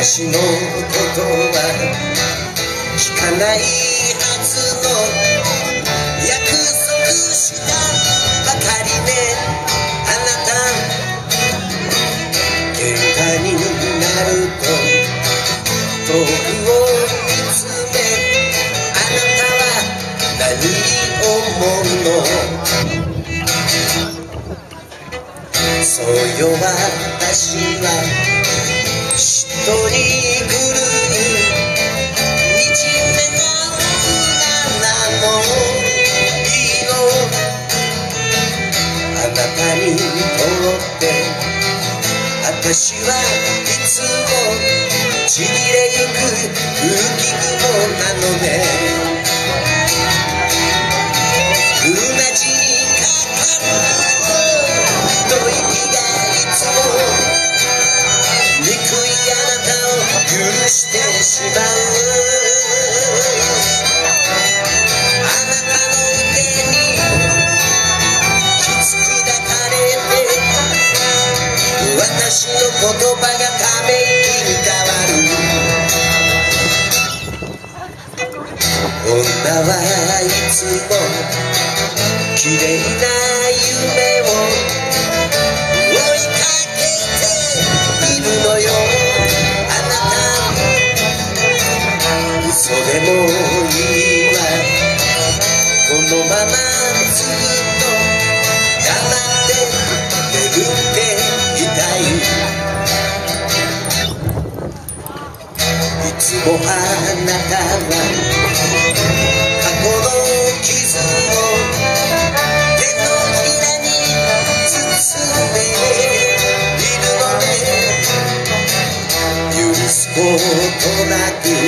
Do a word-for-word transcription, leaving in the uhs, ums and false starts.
私のことは聞かないはずの約束したばかりね。あなた喧嘩になると遠くを見つめ、あなたは何に思うの。そうよ私は人に来る惨めな女なの。いいのあなたにとって私はいつもちぎれゆく吹き雲なのね。うなじにかかる吐息がいつも憎いあなたを許してしまう。あなたの腕にきつく抱かれて私の言葉がため息に変わる。女はいつも綺麗な夢を追いかけているのよ。あなた嘘でもいいわ、このままずっと黙って眠っていたい。いつもあなたは過去の傷を手のひらに包んでいるのね。許すことなく